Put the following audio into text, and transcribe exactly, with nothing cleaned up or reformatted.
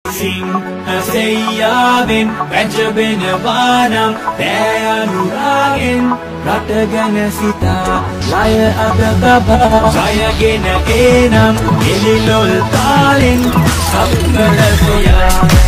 සිංහසෙයාවෙන් වැජබෙනවානම් දෑනුරාගෙන් රටගැන සිතා ලය අද තබා ජයගෙන ඒනම් එලිලොල් තාලෙන් සප්පල සොයා